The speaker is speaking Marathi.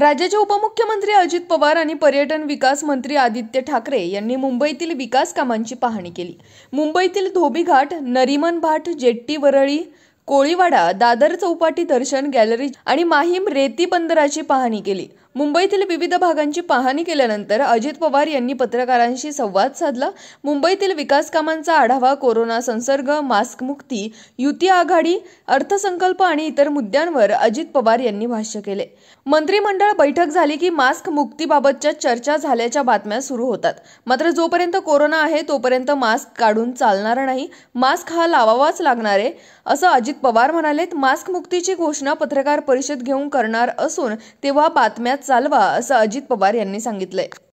राज्याचे उपमुख्यमंत्री अजित पवार आणि पर्यटन विकास मंत्री आदित्य ठाकरे यांनी मुंबईतील विकास कामांची पाहणी केली। मुंबईतील धोबी घाट, नरीमन घाट, जेट्टी, वरळी, कोळीवाडा, दादर चौपाटी, दर्शन गॅलरी आणि माहीम रेती बंदराची पाहणी केली। मुंबईतील विविध भागांची पाहणी केल्यानंतर अजित पवार यांनी पत्रकारांशी संवाद साधला। मुंबईतील विकास कामांचा आढावा, कोरोना संसर्ग, मास्क मुक्ती, युती आघाडी, अर्थसंकल्प आणि इतर मुद्द्यांवर अजित पवार यांनी भाष्य केले। मंत्रिमंडळ बैठक झाली की मास्क मुक्तीबाबतच्या चर्चा झाल्याच्या बातम्या सुरू होतात। मात्र जोपर्यंत कोरोना आहे तोपर्यंत मास्क काढून चालणार नाही, मास्क हा लावावाच लागणार आहे असं अजित पवार म्हणालेत। मास्क मुक्तीची घोषणा पत्रकार परिषद घेऊन करणार असून तेव्हा बातम्या चालवा असं अजित पवार यांनी सांगितलंय।